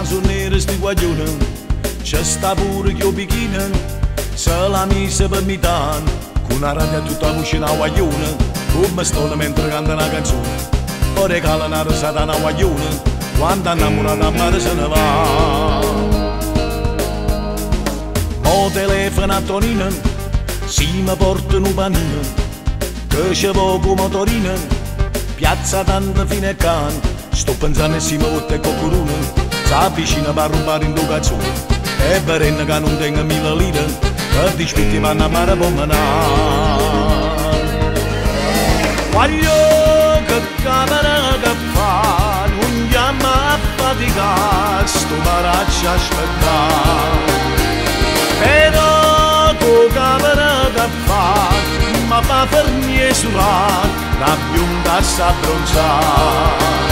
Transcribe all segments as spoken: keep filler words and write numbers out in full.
Quando sono nero sti guaglione, c'è sta pure che io picchino, se la mise per mità, con una radio tutta voce una guaglione, come sto mentre canta una canzone, poi regala una rosata una guaglione, quando innamorata a mare se ne va. Mo telefono a Torino, si mi portano un panino, che c'è poco motorino, piazza tanta fine can, sto pensando se mi votta e coccorone, si avvicina per rubare in locazione, e per che non tengo mille lire, e ti aspetti vanno a mare promenare. Voglio che camera che fa, non chiama a faticare, sto maraccio a aspettare. Però con camera che fa, ma fa fermi e surare, la bionda sa abbronzare.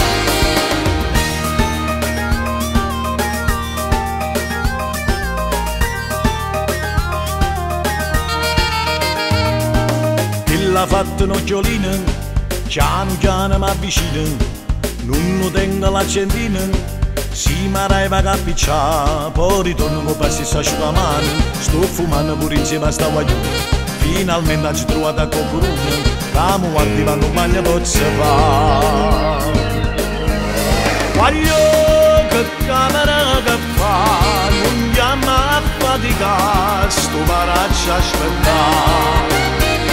L'ha fatto un'occhiolina, piano piano mi avvicina, non tengo l'accendina, si mi arriva a cappicciare, poi ritorno con passi a asciugamano, sto fumando pure insieme a sta guaglione, finalmente ho trovato a coccorone, la mu attiva non bagno pozza fa. Voglio che camera che fa, non chiama a faticare, sto maraccio a aspettare.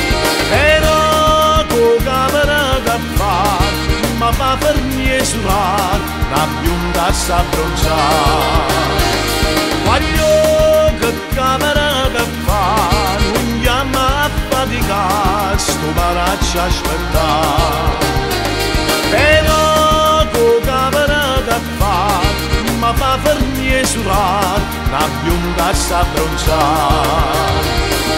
Però con camera che fa, ma fa fermi e surare, la bionda sa abbronzare. Voglio che camera che fa, non chiama a faticare, sto maraccio a aspettare. Però con camera che fa, ma fa fermi e surare, la bionda sa abbronzare.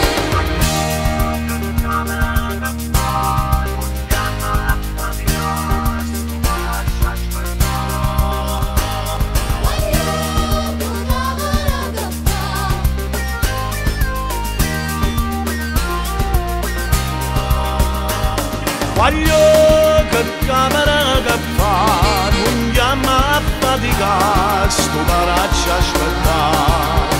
Voglio che camera che fa, non chiama a faticare, sto maraccio a aspettare.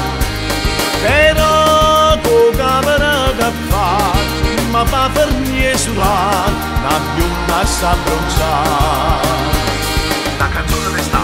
Però con camera che fa, ma fa fermi e surare, la bionda sa abbronzare. La canzone